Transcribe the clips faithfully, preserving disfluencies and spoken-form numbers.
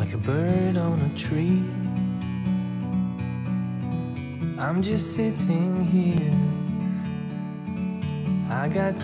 like a bird on a tree. I'm just sitting here. I got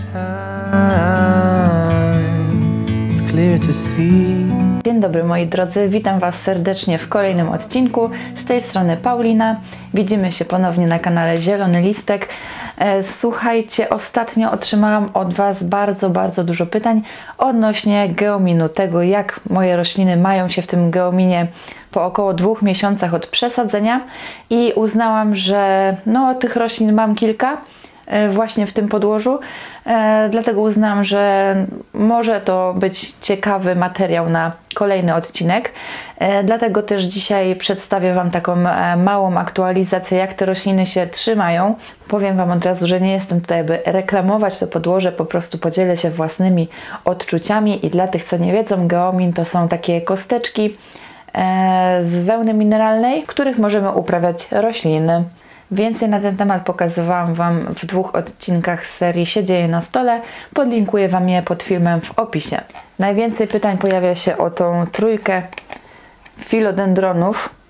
time. It's clear to see. Dzień dobry moi drodzy, witam Was serdecznie w kolejnym odcinku. Z tej strony Paulina. Widzimy się ponownie na kanale Zielony Listek. Słuchajcie, ostatnio otrzymałam od Was bardzo, bardzo dużo pytań odnośnie geominu, tego jak moje rośliny mają się w tym geominie po około dwóch miesiącach od przesadzenia i uznałam, że no, tych roślin mam kilka właśnie w tym podłożu, e, dlatego uznałam, że może to być ciekawy materiał na kolejny odcinek. E, dlatego też dzisiaj przedstawię Wam taką e, małą aktualizację, jak te rośliny się trzymają. Powiem Wam od razu, że nie jestem tutaj, by reklamować to podłoże, po prostu podzielę się własnymi odczuciami i dla tych, co nie wiedzą, geomin to są takie kosteczki e, z wełny mineralnej, w których możemy uprawiać rośliny. Więcej na ten temat pokazywałam Wam w dwóch odcinkach z serii Się dzieje na stole. Podlinkuję Wam je pod filmem w opisie. Najwięcej pytań pojawia się o tą trójkę filodendronów,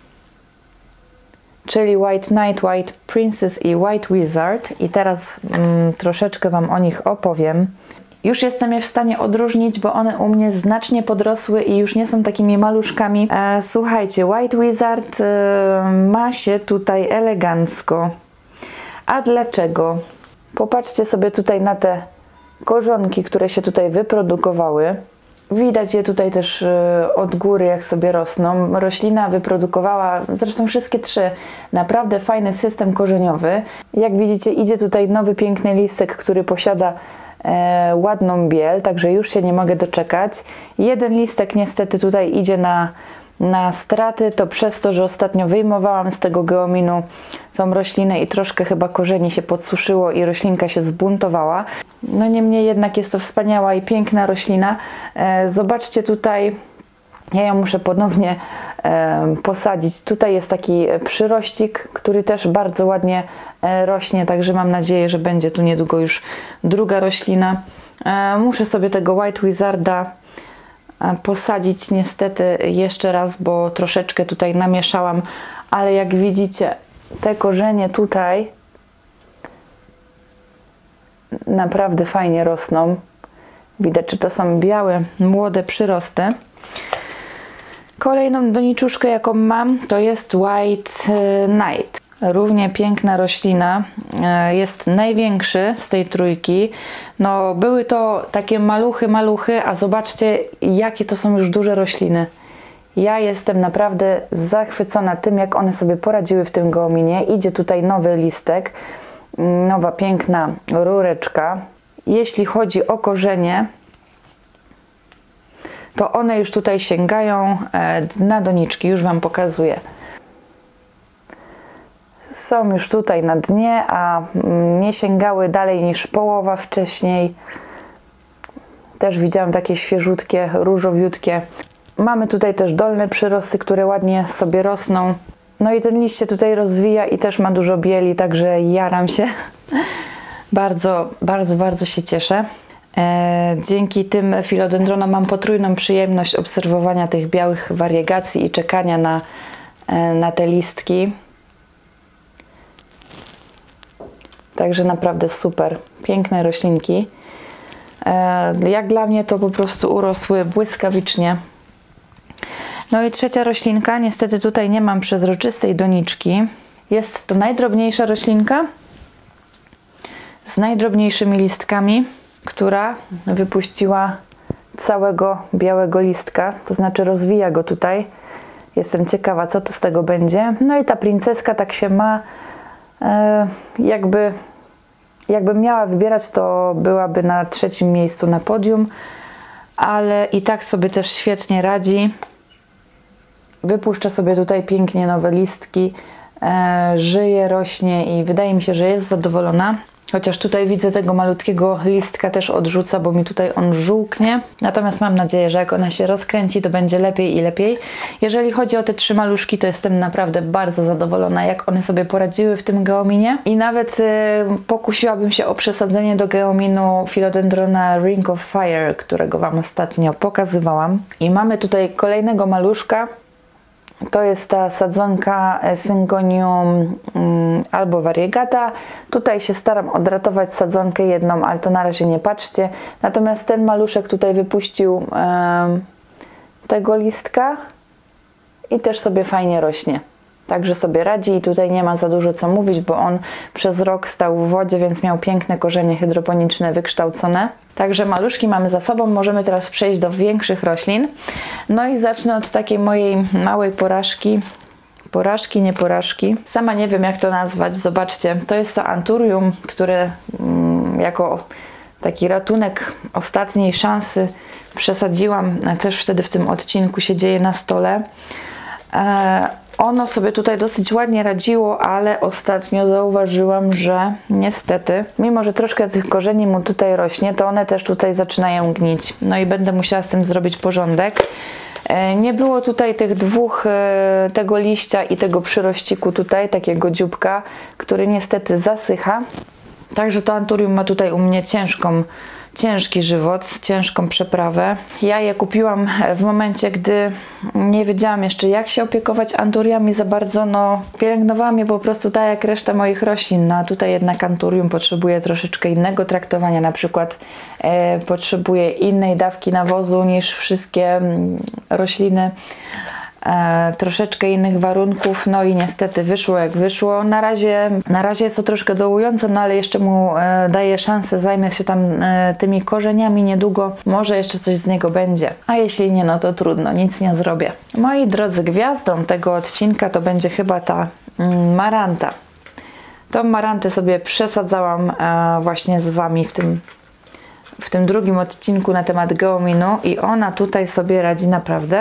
czyli White Knight, White Princess i White Wizard. I teraz mm, troszeczkę Wam o nich opowiem. Już jestem je w stanie odróżnić, bo one u mnie znacznie podrosły i już nie są takimi maluszkami. E, słuchajcie, White Wizard e, ma się tutaj elegancko. A dlaczego? Popatrzcie sobie tutaj na te korzonki, które się tutaj wyprodukowały. Widać je tutaj też e, od góry, jak sobie rosną. Roślina wyprodukowała, zresztą wszystkie trzy, naprawdę fajny system korzeniowy. Jak widzicie, idzie tutaj nowy, piękny listek, który posiada E, ładną biel, także już się nie mogę doczekać. Jeden listek niestety tutaj idzie na, na straty, to przez to, że ostatnio wyjmowałam z tego geominu tą roślinę i troszkę chyba korzeni się podsuszyło i roślinka się zbuntowała. No niemniej jednak jest to wspaniała i piękna roślina. E, zobaczcie tutaj, ja ją muszę ponownie e, posadzić. Tutaj jest taki przyrościk, który też bardzo ładnie e, rośnie, także mam nadzieję, że będzie tu niedługo już druga roślina. E, muszę sobie tego White Wizarda e, posadzić niestety jeszcze raz, bo troszeczkę tutaj namieszałam, ale jak widzicie, te korzenie tutaj naprawdę fajnie rosną. Widać, że to są białe, młode przyrosty. Kolejną doniczuszkę, jaką mam, to jest White Knight. Równie piękna roślina. Jest największy z tej trójki. No, były to takie maluchy, maluchy, a zobaczcie, jakie to są już duże rośliny. Ja jestem naprawdę zachwycona tym, jak one sobie poradziły w tym geominie. Idzie tutaj nowy listek, nowa piękna rureczka. Jeśli chodzi o korzenie, to one już tutaj sięgają dna doniczki, już Wam pokazuję. Są już tutaj na dnie, a nie sięgały dalej niż połowa wcześniej. Też widziałam takie świeżutkie, różowiutkie. Mamy tutaj też dolne przyrosty, które ładnie sobie rosną. No i ten liść się tutaj rozwija i też ma dużo bieli, także jaram się. Bardzo, bardzo, bardzo się cieszę. E, dzięki tym filodendronom mam potrójną przyjemność obserwowania tych białych wariegacji i czekania na, e, na te listki. Także naprawdę super, piękne roślinki. E, jak dla mnie to po prostu urosły błyskawicznie. No i trzecia roślinka, niestety tutaj nie mam przezroczystej doniczki. Jest to najdrobniejsza roślinka z najdrobniejszymi listkami, która wypuściła całego białego listka, to znaczy rozwija go tutaj. Jestem ciekawa, co tu z tego będzie. No i ta princeska tak się ma, e, jakby, jakbym miała wybierać, to byłaby na trzecim miejscu na podium, ale i tak sobie też świetnie radzi. Wypuszcza sobie tutaj pięknie nowe listki, e, żyje, rośnie i wydaje mi się, że jest zadowolona. Chociaż tutaj widzę tego malutkiego listka też odrzuca, bo mi tutaj on żółknie. Natomiast mam nadzieję, że jak ona się rozkręci, to będzie lepiej i lepiej. Jeżeli chodzi o te trzy maluszki, to jestem naprawdę bardzo zadowolona, jak one sobie poradziły w tym geominie. I nawet y, pokusiłabym się o przesadzenie do geominu Philodendrona Ring of Fire, którego Wam ostatnio pokazywałam. I mamy tutaj kolejnego maluszka. To jest ta sadzonka Syngonium um, albo variegata. Tutaj się staram odratować sadzonkę jedną, ale to na razie nie patrzcie. Natomiast ten maluszek tutaj wypuścił um, tego listka i też sobie fajnie rośnie. Także sobie radzi i tutaj nie ma za dużo co mówić, bo on przez rok stał w wodzie, więc miał piękne korzenie hydroponiczne wykształcone. Także maluszki mamy za sobą, możemy teraz przejść do większych roślin. No i zacznę od takiej mojej małej porażki. Porażki, nie porażki. Sama nie wiem, jak to nazwać. Zobaczcie, to jest to Anthurium, które mm, jako taki ratunek ostatniej szansy przesadziłam. Też wtedy w tym odcinku się dzieje na stole. E Ono sobie tutaj dosyć ładnie radziło, ale ostatnio zauważyłam, że niestety, mimo że troszkę tych korzeni mu tutaj rośnie, to one też tutaj zaczynają gnić. No i będę musiała z tym zrobić porządek. Nie było tutaj tych dwóch, tego liścia i tego przyrościku tutaj, takiego dzióbka, który niestety zasycha. Także to Anthurium ma tutaj u mnie ciężką ciężki żywot, ciężką przeprawę. Ja je kupiłam w momencie, gdy nie wiedziałam jeszcze, jak się opiekować Anthuriami za bardzo. No, pielęgnowałam je po prostu tak jak reszta moich roślin. No, a tutaj jednak Anthurium potrzebuje troszeczkę innego traktowania. Na przykład e, potrzebuje innej dawki nawozu niż wszystkie mm, rośliny. E, troszeczkę innych warunków, no i niestety wyszło jak wyszło. Na razie, na razie jest to troszkę dołujące, no ale jeszcze mu e, daję szansę, zajmę się tam e, tymi korzeniami niedługo, może jeszcze coś z niego będzie. A jeśli nie, no to trudno, nic nie zrobię. Moi drodzy, gwiazdą tego odcinka to będzie chyba ta mm, maranta. Tą marantę sobie przesadzałam e, właśnie z Wami w tym, w tym drugim odcinku na temat geominu i ona tutaj sobie radzi naprawdę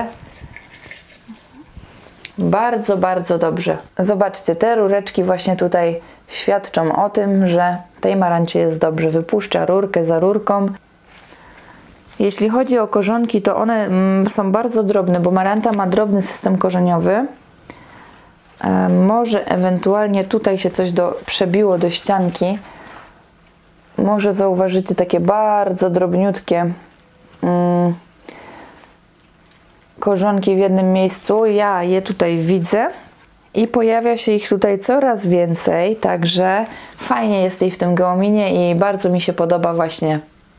bardzo, bardzo dobrze. Zobaczcie, te rureczki właśnie tutaj świadczą o tym, że tej marancie jest dobrze. Wypuszcza rurkę za rurką. Jeśli chodzi o korzonki, to one mm, są bardzo drobne, bo maranta ma drobny system korzeniowy. E, może ewentualnie tutaj się coś do, przebiło do ścianki. Może zauważycie takie bardzo drobniutkie mm, korzonki w jednym miejscu. Ja je tutaj widzę i pojawia się ich tutaj coraz więcej, także fajnie jest jej w tym geominie i bardzo mi się podoba właśnie.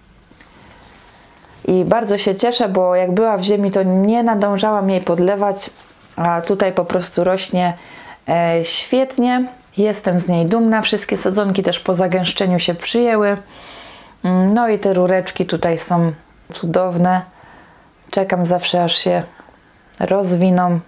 I bardzo się cieszę, bo jak była w ziemi, to nie nadążałam jej podlewać, a tutaj po prostu rośnie e, świetnie. Jestem z niej dumna. Wszystkie sadzonki też po zagęszczeniu się przyjęły. No i te rureczki tutaj są cudowne. Czekam zawsze, aż się rozwiną.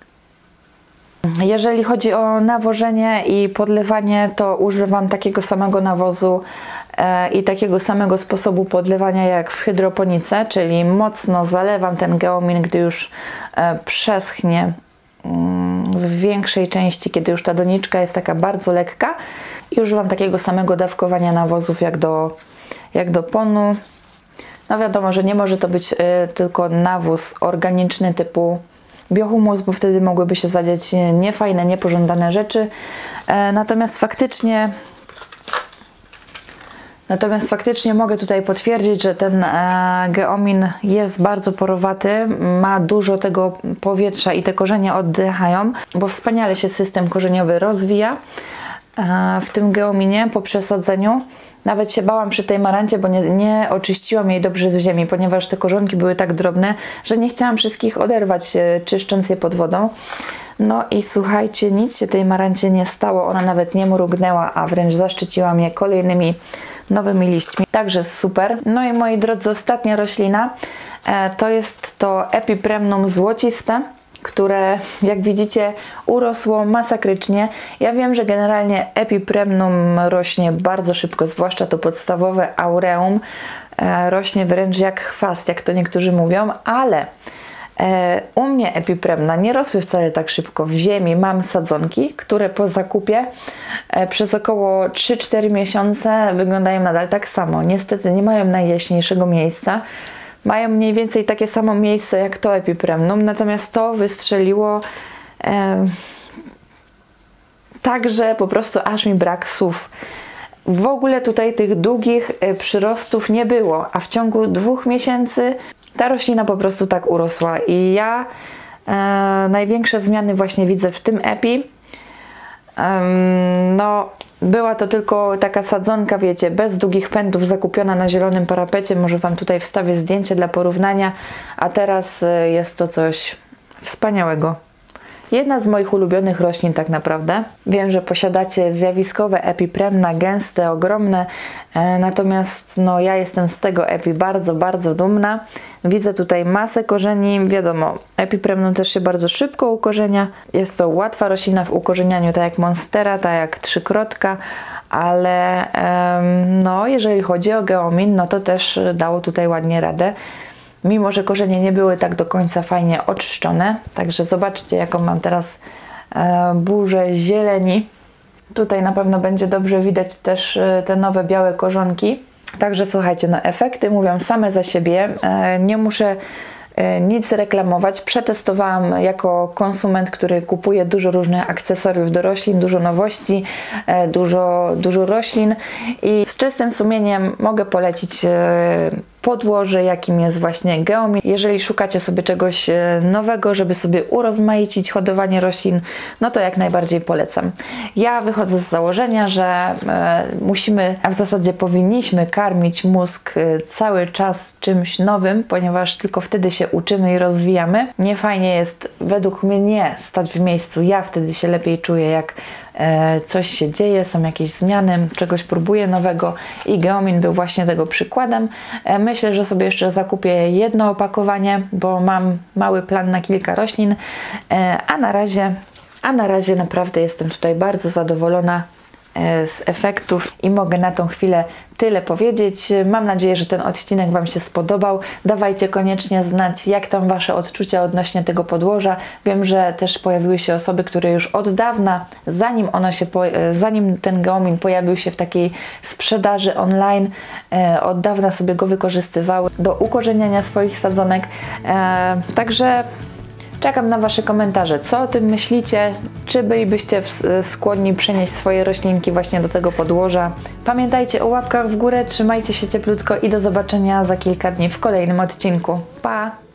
Jeżeli chodzi o nawożenie i podlewanie, to używam takiego samego nawozu e, i takiego samego sposobu podlewania jak w hydroponice, czyli mocno zalewam ten geomin, gdy już e, przeschnie mm, w większej części, kiedy już ta doniczka jest taka bardzo lekka, i używam takiego samego dawkowania nawozów jak do, jak do ponu. No wiadomo, że nie może to być y, tylko nawóz organiczny typu biohumus, bo wtedy mogłyby się zadziać niefajne, niepożądane rzeczy. E, natomiast faktycznie natomiast faktycznie mogę tutaj potwierdzić, że ten e, geomin jest bardzo porowaty, ma dużo tego powietrza i te korzenie oddychają, bo wspaniale się system korzeniowy rozwija e, w tym geominie po przesadzeniu. Nawet się bałam przy tej marancie, bo nie, nie oczyściłam jej dobrze z ziemi, ponieważ te korzonki były tak drobne, że nie chciałam wszystkich oderwać, czyszcząc je pod wodą. No i słuchajcie, nic się tej marancie nie stało, ona nawet nie mrugnęła, a wręcz zaszczyciłam je kolejnymi nowymi liśćmi. Także super. No i moi drodzy, ostatnia roślina e, to jest to Epipremnum złociste, które jak widzicie urosło masakrycznie. Ja wiem, że generalnie Epipremnum rośnie bardzo szybko, zwłaszcza to podstawowe aureum e, rośnie wręcz jak chwast, jak to niektórzy mówią, ale E, u mnie epipremna nie rosły wcale tak szybko w ziemi. Mam sadzonki, które po zakupie e, przez około trzy cztery miesiące wyglądają nadal tak samo. Niestety nie mają najjaśniejszego miejsca. Mają mniej więcej takie samo miejsce jak to epipremnum, natomiast to wystrzeliło e, tak, że po prostu aż mi brak słów. W ogóle tutaj tych długich e, przyrostów nie było, a w ciągu dwóch miesięcy ta roślina po prostu tak urosła i ja e, największe zmiany właśnie widzę w tym epi. E, no, była to tylko taka sadzonka, wiecie, bez długich pędów, zakupiona na zielonym parapecie. Może Wam tutaj wstawię zdjęcie dla porównania, a teraz e, jest to coś wspaniałego. Jedna z moich ulubionych roślin tak naprawdę. Wiem, że posiadacie zjawiskowe epipremna, gęste, ogromne, e, natomiast no, ja jestem z tego epi bardzo, bardzo dumna. Widzę tutaj masę korzeni, wiadomo, epipremnum też się bardzo szybko ukorzenia. Jest to łatwa roślina w ukorzenianiu, tak jak monstera, tak jak trzykrotka, ale e, no, jeżeli chodzi o geomin, no to też dało tutaj ładnie radę. Mimo że korzenie nie były tak do końca fajnie oczyszczone. Także zobaczcie, jaką mam teraz e, burzę zieleni. Tutaj na pewno będzie dobrze widać też e, te nowe białe korzonki. Także słuchajcie, no efekty mówią same za siebie. E, nie muszę e, nic reklamować. Przetestowałam jako konsument, który kupuje dużo różnych akcesoriów do roślin, dużo nowości, e, dużo, dużo roślin i z czystym sumieniem mogę polecić e, podłoże, jakim jest właśnie geomin. Jeżeli szukacie sobie czegoś nowego, żeby sobie urozmaicić hodowanie roślin, no to jak najbardziej polecam. Ja wychodzę z założenia, że e, musimy, a w zasadzie powinniśmy karmić mózg cały czas czymś nowym, ponieważ tylko wtedy się uczymy i rozwijamy. Nie fajnie jest według mnie stać w miejscu. Ja wtedy się lepiej czuję, jak e, coś się dzieje, są jakieś zmiany, czegoś próbuję nowego i geomin był właśnie tego przykładem. E, Myślę, że sobie jeszcze zakupię jedno opakowanie, bo mam mały plan na kilka roślin, a na razie, a na razie naprawdę jestem tutaj bardzo zadowolona z efektów i mogę na tą chwilę tyle powiedzieć. Mam nadzieję, że ten odcinek Wam się spodobał. Dawajcie koniecznie znać, jak tam Wasze odczucia odnośnie tego podłoża. Wiem, że też pojawiły się osoby, które już od dawna, zanim ono się, zanim ten geomin pojawił się w takiej sprzedaży online, od dawna sobie go wykorzystywały do ukorzeniania swoich sadzonek. Także czekam na Wasze komentarze. Co o tym myślicie? Czy bylibyście skłonni przenieść swoje roślinki właśnie do tego podłoża? Pamiętajcie o łapkach w górę, trzymajcie się cieplutko i do zobaczenia za kilka dni w kolejnym odcinku. Pa!